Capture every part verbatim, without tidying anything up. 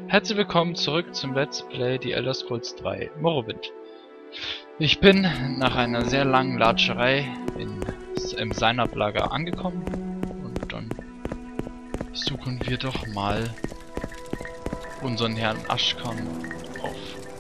Herzlich willkommen zurück zum Let's Play The Elder Scrolls drei Morrowind. Ich bin nach einer sehr langen Latscherei in, im Synap-Lager angekommen und dann suchen wir doch mal unseren Herrn Ashkan auf.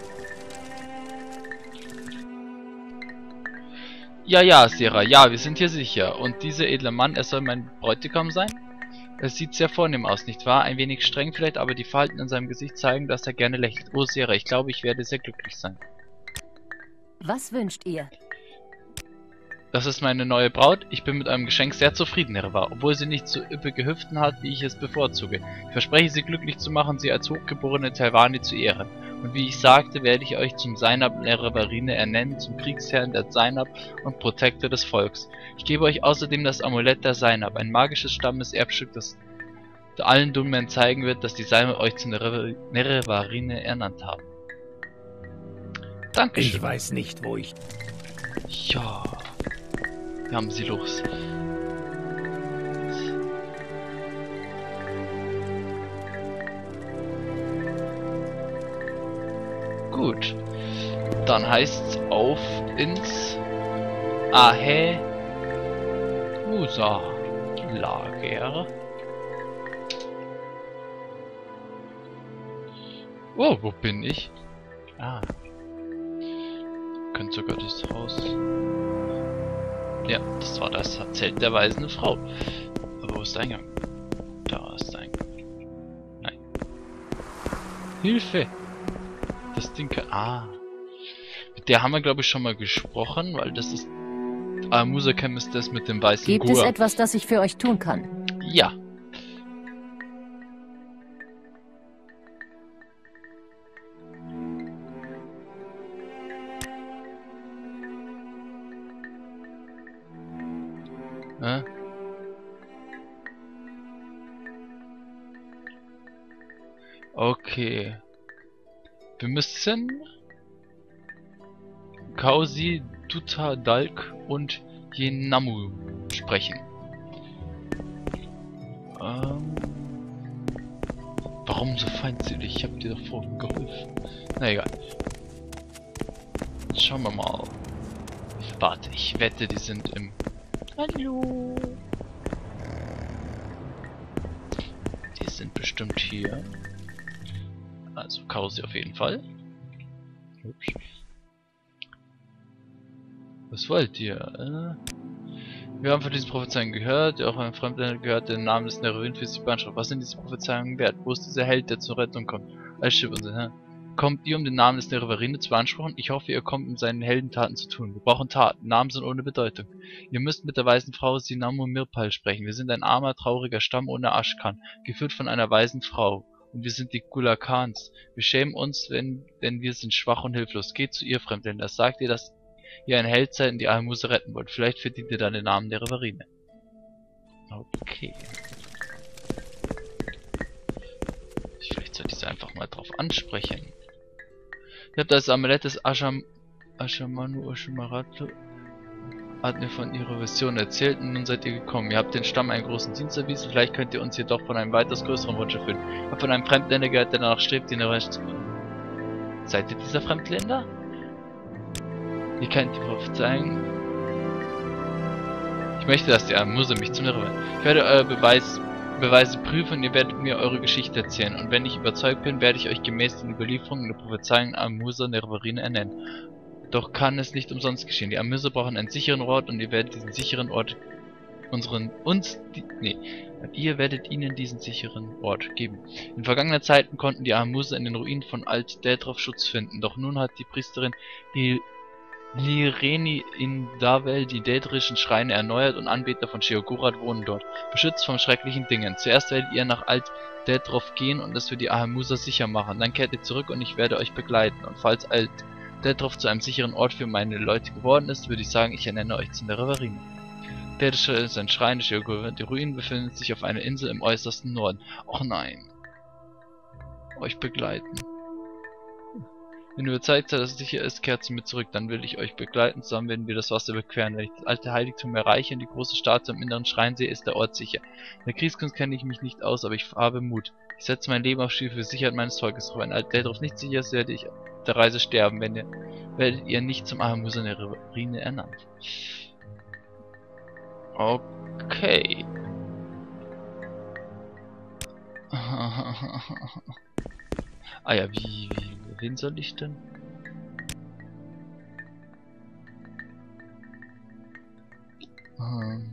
Ja, ja, Sera, ja, wir sind hier sicher. Und dieser edle Mann, er soll mein Bräutigam sein? Es sieht sehr vornehm aus, nicht wahr? Ein wenig streng vielleicht, aber die Falten in seinem Gesicht zeigen, dass er gerne lächelt. Oh, Sera, ich glaube, ich werde sehr glücklich sein. Was wünscht ihr? Das ist meine neue Braut. Ich bin mit eurem Geschenk sehr zufrieden, Herr, obwohl sie nicht so üppige Hüften hat, wie ich es bevorzuge. Ich verspreche, sie glücklich zu machen, sie als hochgeborene Telvanni zu ehren. Und wie ich sagte, werde ich euch zum Synap Nerevarine ernennen, zum Kriegsherrn der Synap und Protektor des Volks. Ich gebe euch außerdem das Amulett der Synap, ein magisches Stammeserbstück, das allen Dunmen zeigen wird, dass die Synap euch zu Nerevarine ernannt haben. Dankeschön. Ich weiß nicht, wo ich... Ja... Wir haben sie los. Gut. Dann heißt's auf ins Ahe Musa Lager. Oh, wo bin ich? Ah. Könnte sogar das Haus. Ja, das war das Zelt der weisen Frau. Aber wo ist der Eingang? Da ist der Eingang. Nein. Hilfe! Das Ding kann... Ah. Mit der haben wir, glaube ich, schon mal gesprochen, weil das ist... Ah, Musakem ist das mit dem weißen Gibt Gura. es etwas, das ich für euch tun kann? Ja. Äh? Okay. Wir müssen Kausi, Dutta, Dalk und Yenamu sprechen. Ähm, warum so feindselig? Ich hab dir doch vorhin geholfen. Na egal. Schauen wir mal. Warte, ich wette, die sind im... Hallo. Die sind bestimmt hier. Also Kausi auf jeden Fall. Hübsch. Was wollt ihr? Äh? Wir haben von diesen Prophezeiungen gehört, auch ein Fremdländer gehört, den Namen des Nerevarine für sich beansprucht. Was sind diese Prophezeiungen wert? Wo ist dieser Held, der zur Rettung kommt? Als Schiff und Herr. Kommt ihr, um den Namen des Nerevarine zu beanspruchen? Ich hoffe, ihr kommt, um seinen Heldentaten zu tun. Wir brauchen Taten. Namen sind ohne Bedeutung. Ihr müsst mit der weisen Frau Sinamu Mirpal sprechen. Wir sind ein armer, trauriger Stamm ohne Ashkan, geführt von einer weisen Frau. Und wir sind die Gulakans. Wir schämen uns, wenn, denn wir sind schwach und hilflos. Geht zu ihr, Fremdländer. Sagt ihr, dass ihr ein Held seid und die Almuse retten wollt. Vielleicht verdient ihr dann den Namen der Nerevarine. Okay. Vielleicht sollte ich sie einfach mal drauf ansprechen. Ihr habt das Amulett des Asham Ashamanu Oshimaratu hat mir von ihrer Vision erzählt und nun seid ihr gekommen. Ihr habt den Stamm einen großen Dienst erwiesen, vielleicht könnt ihr uns jedoch von einem weitaus größeren Wunsch erfüllen. Ich habe von einem Fremdländer gehört, der danach strebt, ihn erreicht zu können. Seid ihr dieser Fremdländer? Ihr kennt die Prophezeiungen. Ich möchte, dass die Almuse mich zum Nerevarine. Ich werde eure Beweis, Beweise prüfen und ihr werdet mir eure Geschichte erzählen. Und wenn ich überzeugt bin, werde ich euch gemäß den Überlieferungen der Prophezeiungen Almuse Nerevarine ernennen. Doch kann es nicht umsonst geschehen. Die Almuse brauchen einen sicheren Ort und ihr werdet diesen sicheren Ort unseren uns die, nee, ihr werdet ihnen diesen sicheren Ort geben. In vergangenen Zeiten konnten die Almuse in den Ruinen von Alt-Deltroth Schutz finden, doch nun hat die Priesterin die Lireni in Davel die dädrischen Schreine erneuert und Anbeter von Sheogorath wohnen dort, beschützt von schrecklichen Dingen. Zuerst werdet ihr nach Alt-Deltroth gehen und das für die Almuse sicher machen. Dann kehrt ihr zurück und ich werde euch begleiten. Und falls Alt-Deltroth zu einem sicheren Ort für meine Leute geworden ist, würde ich sagen, ich ernenne euch zu Nerevarine. Dädrische ist ein Schrein, Sheogorath. Die Ruinen befinden sich auf einer Insel im äußersten Norden. Och nein. Euch begleiten. Wenn ihr überzeugt seid, dass es sicher ist, kehrt zu mir zurück. Dann will ich euch begleiten. Zusammen werden wir das Wasser überqueren. Wenn ich das alte Heiligtum erreiche und die große Statue im inneren Schrein sehe, ist der Ort sicher. In der Kriegskunst kenne ich mich nicht aus, aber ich habe Mut. Ich setze mein Leben aufs Spiel für die Sicherheit meines Volkes. Wenn ein der darauf nicht sicher ist, werde ich auf der Reise sterben. Wenn ihr, werdet ihr nicht zum Ahamuzan der Nerevarine ernannt. Okay. Ah ja, wie, wie, wen soll ich denn? Hm.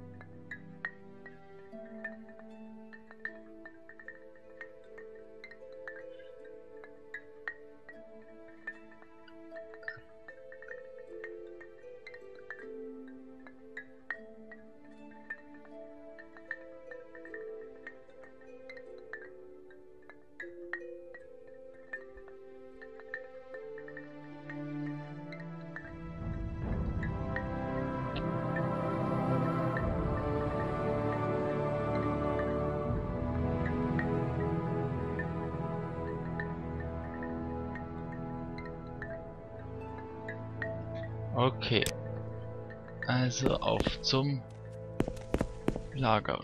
Okay, also auf zum Lager.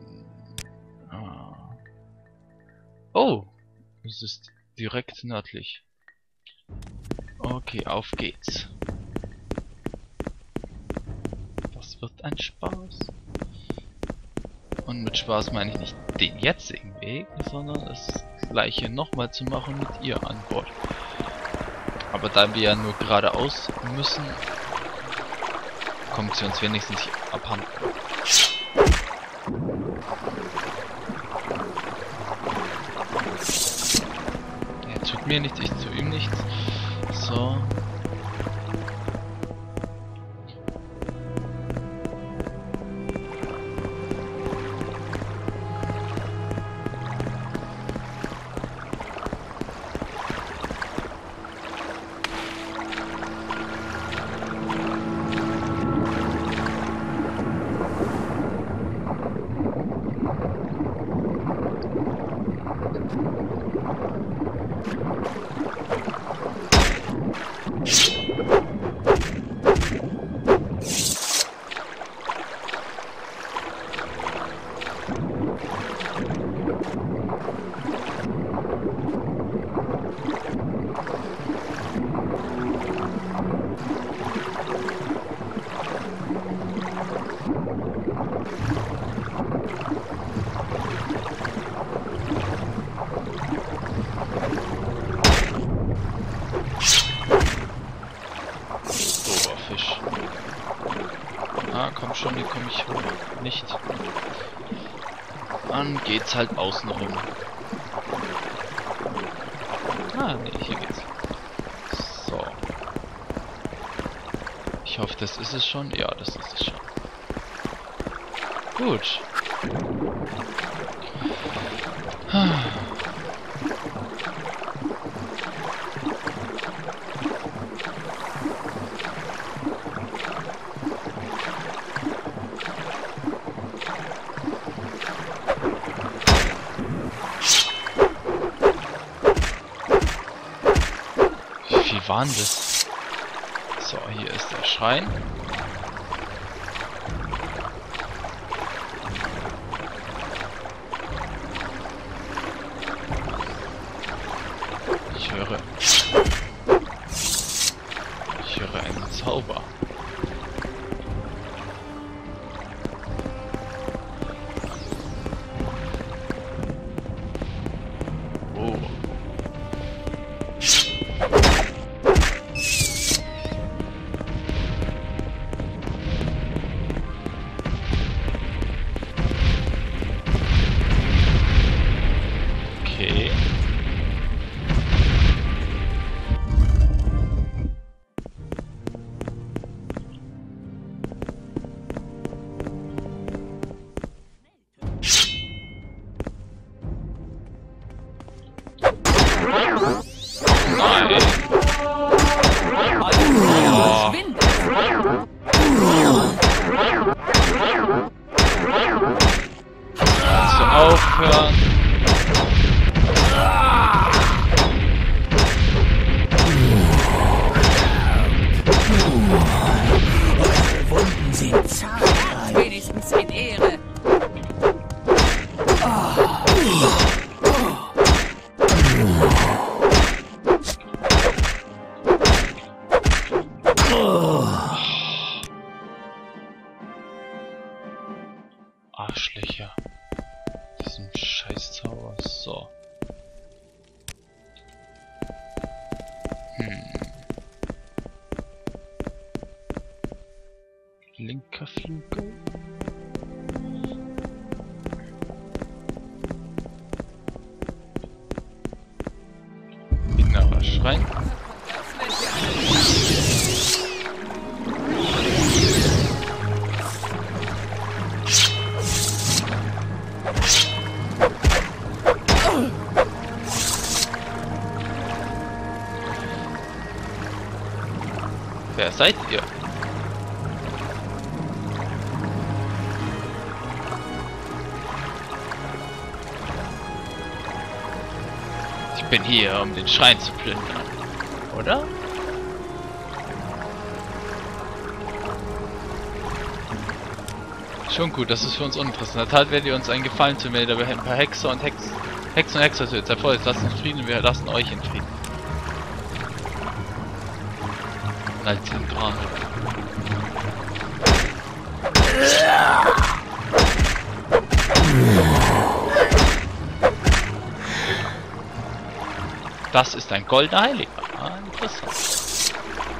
Ah. Oh, es ist direkt nördlich. Okay, auf geht's. Das wird ein Spaß. Und mit Spaß meine ich nicht den jetzigen Weg, sondern das gleiche nochmal zu machen mit ihr an Bord. Aber da wir ja nur geradeaus müssen, kommt sie uns wenigstens nicht abhanden. Er tut mir nichts, ich zu ihm nichts. So. Ah, komm schon, hier komme ich hoch. Nicht. Dann geht's halt außen rum. Ah, nee, hier geht's. So. Ich hoffe, das ist es schon. Ja, das ist es schon. Gut. Wie war denn das? So, hier ist der Schrein. Ich höre... Ich höre einen Zauber. Oh. Okay. Nein. Oh. Kannst du aufhören? sind zahlreich. Wenigstens in Ehre. Arschlöcher. Diesen Scheißzauber. So. Hm. Linker Flügel. Innerer Schrein. Wer seid ihr? Ich bin hier, um den Schrein zu plündern, oder? Schon gut, das ist für uns uninteressant. In der Tat werdet ihr uns einen Gefallen tun, wenn ihr dabei ein paar Hexer und Hex Hexen und Hexer tötet. Seid voll, lasst uns Frieden, wir lassen euch in Frieden. Als Zentrale. Das ist ein goldener Heiliger. Ah, interessant.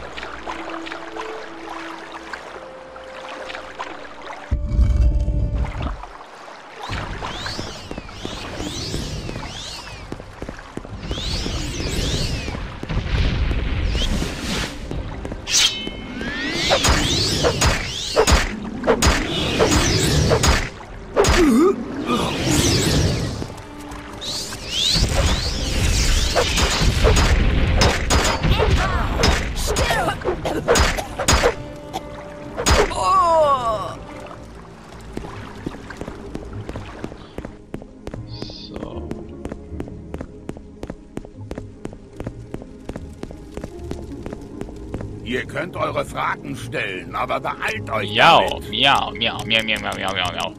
Ihr könnt eure Fragen stellen, aber beeilt euch Miau, damit. miau, miau, miau, miau, miau, miau, miau, miau.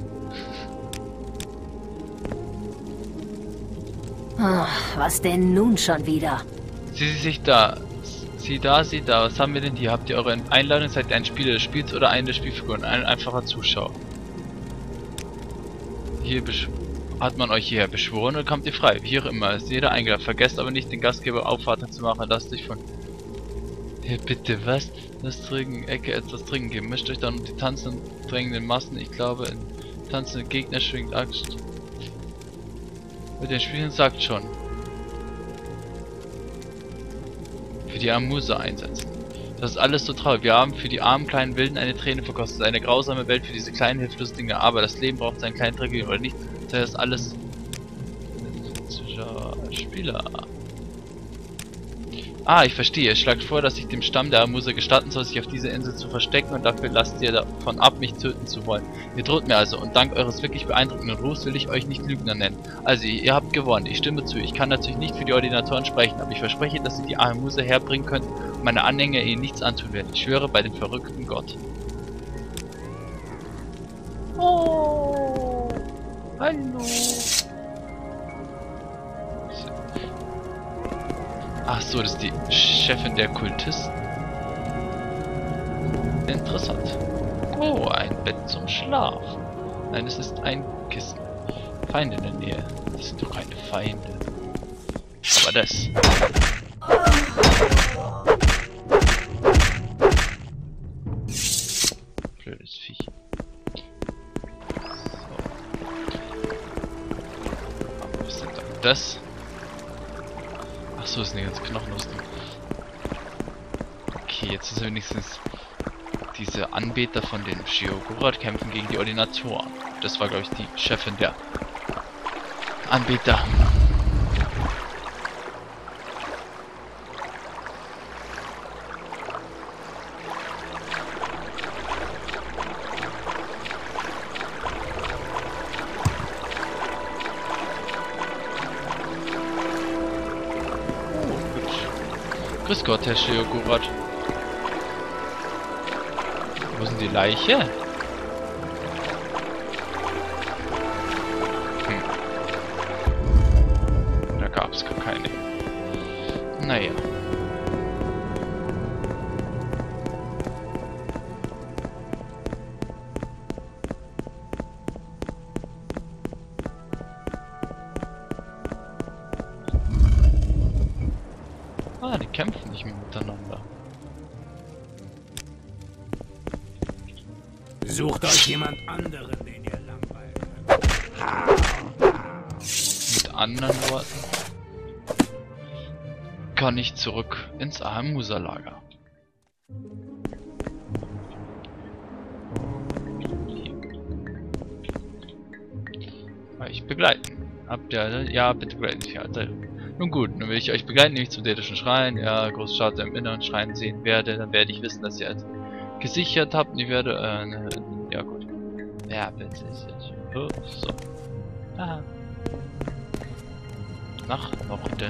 Ah, was denn nun schon wieder? Sie sich da. Sie da, sie da. Was haben wir denn hier? Habt ihr eure Einladung? Seid ihr ein Spieler des Spiels oder eine der Spielfiguren? Ein einfacher Zuschauer. Hier hat man euch hierher beschworen oder kommt ihr frei? Wie auch immer, ist jeder eingeladen. Vergesst aber nicht, den Gastgeber aufwarten zu machen. Lasst dich von... Hier bitte, was? Das Trinken, Ecke etwas trinken geben. Mischt euch dann um die tanzenden, drängenden Massen. Ich glaube, in tanzende Gegner schwingt Axt. Mit den Spielen sagt schon. Für die armen Muser einsetzen. Das ist alles so traurig. Wir haben für die armen kleinen Wilden eine Träne verkostet. Eine grausame Welt für diese kleinen hilflosen Dinge. Aber das Leben braucht seinen kleinen Tragödien, oder nicht? Das ist alles Spieler. Ah, ich verstehe. Ihr schlagt vor, dass ich dem Stamm der Amuser gestatten soll, sich auf dieser Insel zu verstecken, und dafür lasst ihr davon ab, mich töten zu wollen. Ihr droht mir also, und dank eures wirklich beeindruckenden Rufs will ich euch nicht Lügner nennen. Also, ihr habt gewonnen. Ich stimme zu. Ich kann natürlich nicht für die Ordinatoren sprechen, aber ich verspreche, dass ihr die Amuser herbringen könnt und meine Anhänger ihnen nichts antun werden. Ich schwöre bei dem verrückten Gott. Oh, hallo. Ach so, das ist die Chefin der Kultisten. Interessant. Oh, ein Bett zum Schlafen. Nein, es ist ein Kissen. Feinde in der Nähe. Das sind doch keine Feinde. Aber das. Blödes Viech. So. Was ist denn da? Das? Achso, ist eine ganze Knochenrüstung. Okay, jetzt ist wenigstens diese Anbeter von den Sheogorath kämpfen gegen die Ordinatoren. Das war, glaube ich, die Chefin der Anbeter. Grüß Gott, Herr Sheogorath. Wo sind denn die Leiche? Hm. Da gab es gar keine. Naja. Ah, die kämpfen nicht mehr miteinander. Sucht euch jemand anderen, den ihr langweilen könnt. Mit anderen Worten kann ich zurück ins Ahamusa-Lager. Euch begleiten. Habt ihr, ja, bitte begleiten mich, Alter. Nun gut, dann will ich euch begleiten, nämlich zum dädischen Schrein. Ja, große Schatz im inneren Schrein sehen werde, dann werde ich wissen, dass ihr als gesichert habt. Und ich werde, äh, ne, ja gut. Ja, bitte. Oh, so. Aha. Nach Norden.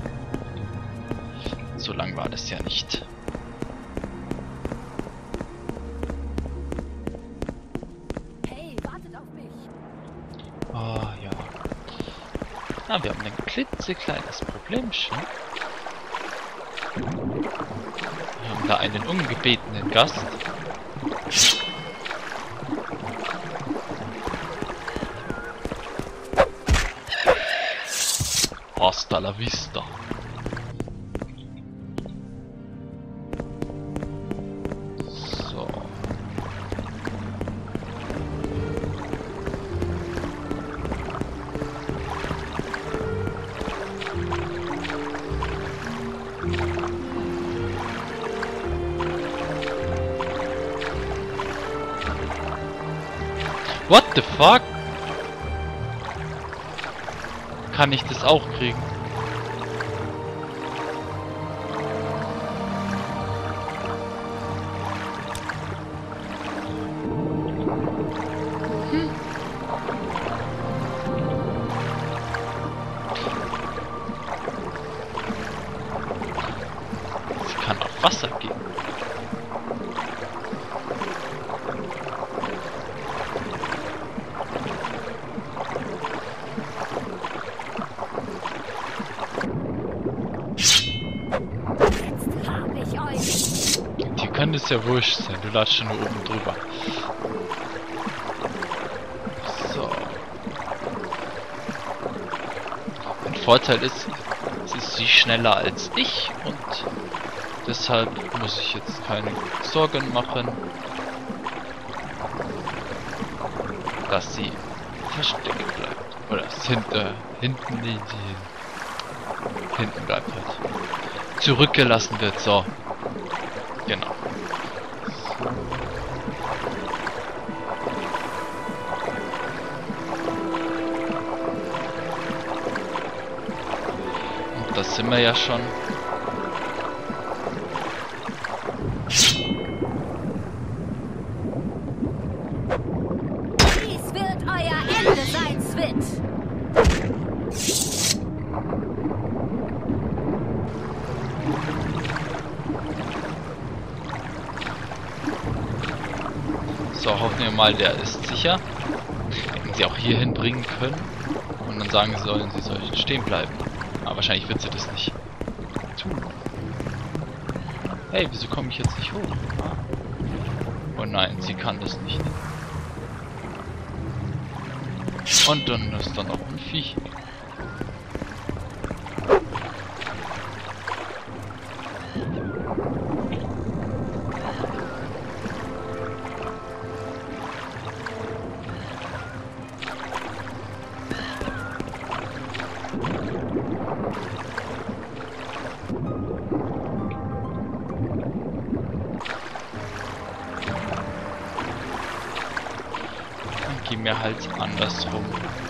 So lang war das ja nicht. Hey, wartet auf mich. Oh ja. Ah, wir haben ein klitzekleines Problemchen. Wir haben da einen ungebetenen Gast. Hasta la vista. So. What the fuck? Kann ich das auch kriegen? Hm. Sie kann auf Wasser gehen. Kann es ja wurscht sein, du latschst schon nur oben drüber. So. Ein Vorteil ist, sie ist sie schneller als ich und deshalb muss ich jetzt keine Sorgen machen, dass sie versteckt bleibt. Oder hinter, hinten, die, die hinten bleibt halt. Zurückgelassen wird, so. Genau. Und das sind wir ja schon. Dies wird euer Ende sein, Swit. So, hoffen wir mal, der ist sicher. Hätten sie auch hier hinbringen können. Und dann sagen sie sollen, sie sollen stehen bleiben. Aber wahrscheinlich wird sie das nicht tun. Hey, wieso komme ich jetzt nicht hoch? Ah. Oh nein, sie kann das nicht. Und dann ist da noch ein Viech. Gehen wir halt andersrum.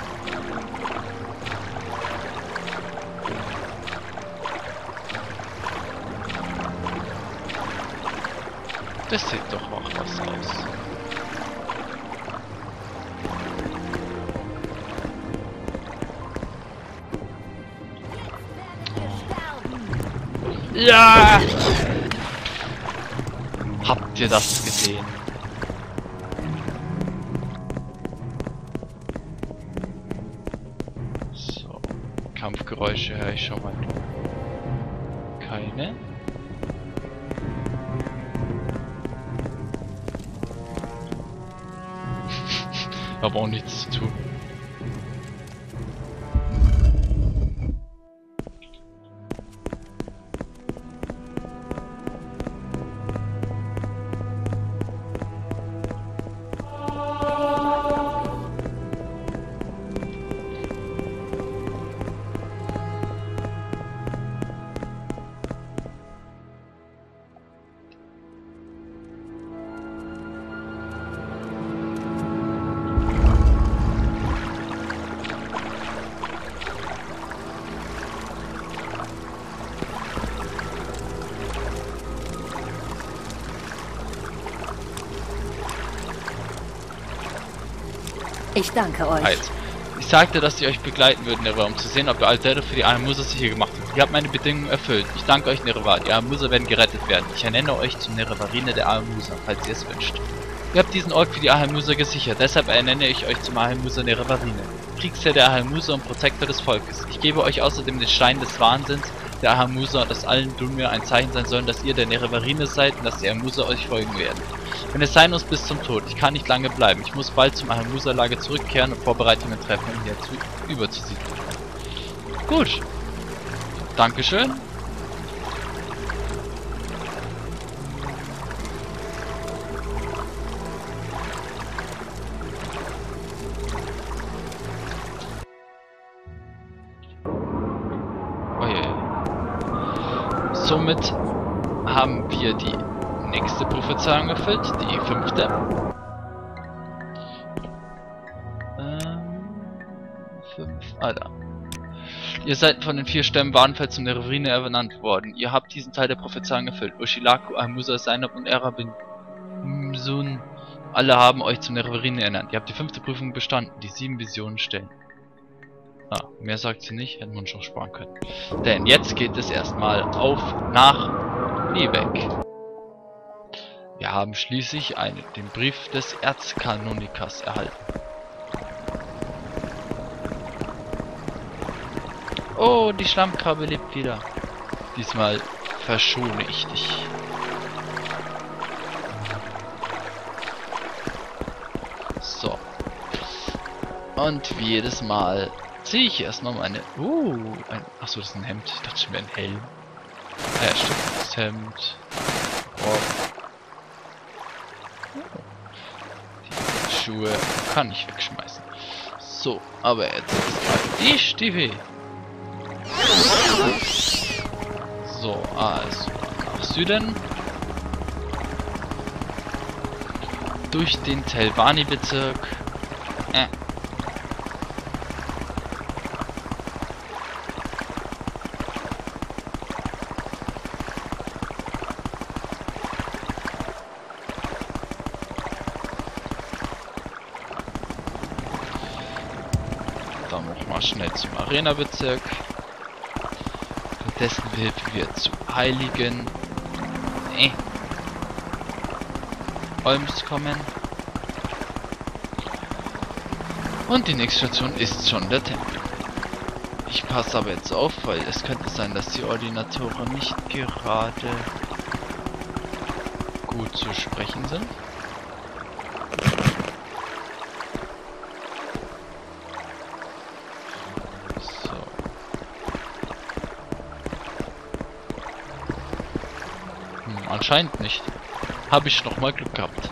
Das sieht doch auch was aus. Ja! Habt ihr das gesehen? Kampfgeräusche höre ich schon mal. Keine. Aber auch nichts zu tun. Ich danke euch. Halt. Ich sagte, dass sie euch begleiten würden, Nerva, um zu sehen, ob ihr Altere für die Almusa sicher gemacht habt. Ihr habt meine Bedingungen erfüllt. Ich danke euch, Nerva. Die Almusa werden gerettet werden. Ich ernenne euch zum Nerevarine der Almusa, falls ihr es wünscht. Ihr habt diesen Ort für die Almusa gesichert, deshalb ernenne ich euch zum Almusa Nerevarine. Kriegsherr der Almusa und Protektor des Volkes. Ich gebe euch außerdem den Stein des Wahnsinns der Almusa, dass allen Dunmer ein Zeichen sein sollen, dass ihr der Nerevarine seid und dass die Almusa euch folgen werden. Wenn es sein muss, bis zum Tod. Ich kann nicht lange bleiben. Ich muss bald zum Almusa-Lager zurückkehren und Vorbereitungen treffen, um hier zu überzusiedeln. Gut. Dankeschön. Somit haben wir die nächste Prophezeiung erfüllt, die fünfte. Ähm, fünf, ah da. Ihr seid von den vier Stämmen Warnfeld zum Nerevarine ernannt worden. Ihr habt diesen Teil der Prophezeiung erfüllt. Ushilaku, Almusa, Zainab und Erabin Sun, alle haben euch zum Nerevarine ernannt. Ihr habt die fünfte Prüfung bestanden, die sieben Visionen stellen. Ah, mehr sagt sie nicht, hätten wir uns schon sparen können. Denn jetzt geht es erstmal auf nach Liebeck. Wir haben schließlich einen, den Brief des Erzkanonikers erhalten. Oh, die Schlammkrabbe lebt wieder. Diesmal verschone ich dich. So. Und wie jedes Mal ziehe ich erstmal meine... Uh, ein... Achso, das ist ein Hemd. Ich dachte schon, wäre ein Helm. Ah ja, stimmt. Das Hemd. Oh. Die Schuhe kann ich wegschmeißen. So, aber jetzt ist mal die Stiefel. So, also nach Süden. Durch den Telvanni-Bezirk. Äh. Dann nochmal schnell zum Arena-Bezirk. Dessen helfen wir zu Heiligen äh. Olms kommen. Und die nächste Station ist schon der Tempel. Ich passe aber jetzt auf, weil es könnte sein, dass die Ordinatoren nicht gerade gut zu sprechen sind. Anscheinend nicht. Habe ich noch mal Glück gehabt.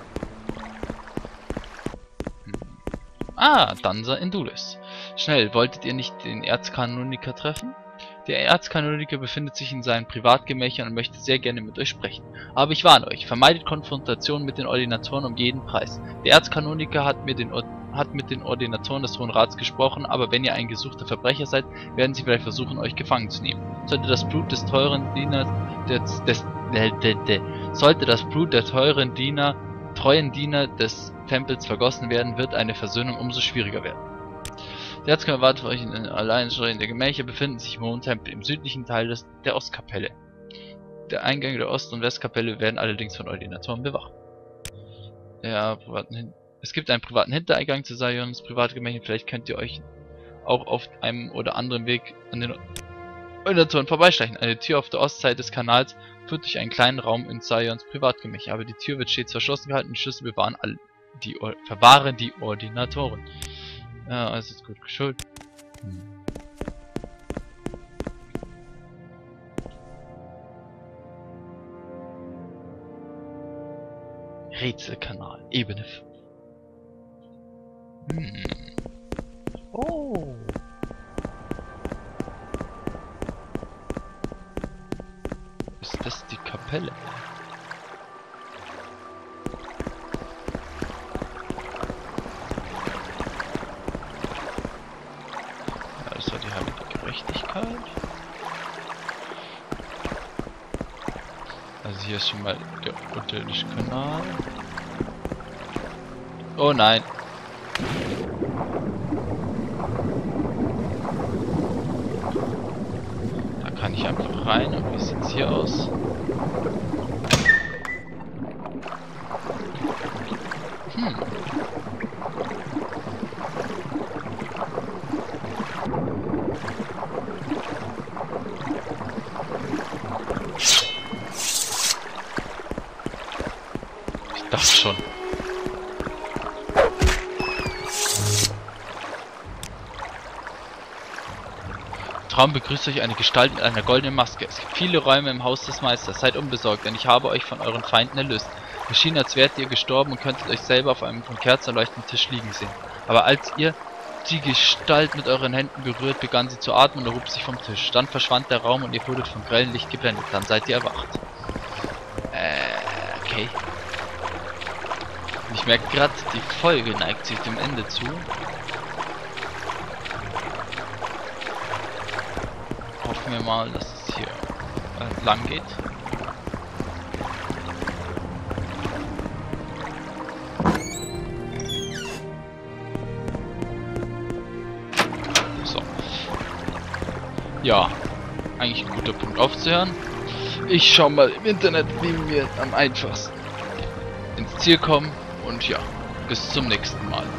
Hm. Ah, Danza Indulis. Schnell, wolltet ihr nicht den Erzkanoniker treffen? Der Erzkanoniker befindet sich in seinen Privatgemächern und möchte sehr gerne mit euch sprechen. Aber ich warne euch, vermeidet Konfrontation mit den Ordinatoren um jeden Preis. Der Erzkanoniker hat, mir den, hat mit den Ordinatoren des Hohen Rats gesprochen, aber wenn ihr ein gesuchter Verbrecher seid, werden sie vielleicht versuchen, euch gefangen zu nehmen. Sollte das Blut des teuren Dieners des, des Sollte das Blut der teuren Diener, treuen Diener des Tempels vergossen werden, wird eine Versöhnung umso schwieriger werden. Der Erzkanoniker wartet für euch in allein der Gemächer, befinden sich im Hohen Tempel im südlichen Teil des, der Ostkapelle. Der Eingang der Ost- und Westkapelle werden allerdings von Ordinatoren bewacht. Der privaten Hin es gibt einen privaten Hintereingang zu Sayons Privatgemächern, vielleicht könnt ihr euch auch auf einem oder anderen Weg an den Unterzonen vorbeischleichen. Eine Tür auf der Ostseite des Kanals führt durch einen kleinen Raum in Sions Privatgemächer, aber die Tür wird stets verschlossen gehalten und die Schlüssel bewahren all die Or verwahren die Ordinatoren. Ja, alles ist gut geschult. Hm. Rätselkanal, Ebene fünf. Hm. Oh. Ist das die Kapelle? Ja, das war die heilige Gerechtigkeit. Also hier ist schon mal der unterirdische Kanal. Oh nein. Da kann ich einfach rein. Und wie sieht's hier aus? Hm. Ich dachte schon. Traum begrüßt euch eine Gestalt mit einer goldenen Maske. Es gibt viele Räume im Haus des Meisters. Seid unbesorgt, denn ich habe euch von euren Feinden erlöst. Es schien, als wärt ihr gestorben und könntet euch selber auf einem von Kerzen erleuchteten Tisch liegen sehen. Aber als ihr die Gestalt mit euren Händen berührt, begann sie zu atmen und erhob sich vom Tisch. Dann verschwand der Raum und ihr wurdet vom grellen Licht geblendet. Dann seid ihr erwacht. Äh, okay. Ich merke gerade, die Folge neigt sich dem Ende zu. Hoffen wir mal, dass es hier äh, lang geht. So. Ja, eigentlich ein guter Punkt aufzuhören. Ich schau mal im Internet, wie wir am einfachsten ins Ziel kommen. Und ja, bis zum nächsten Mal.